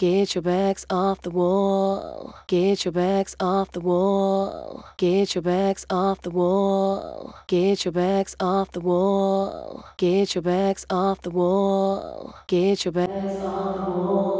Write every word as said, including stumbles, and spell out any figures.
Get your bags off the wall. Get your bags off the wall. Get your bags off the wall. Get your bags off the wall. Get your bags off the wall. Get your bags off the wall.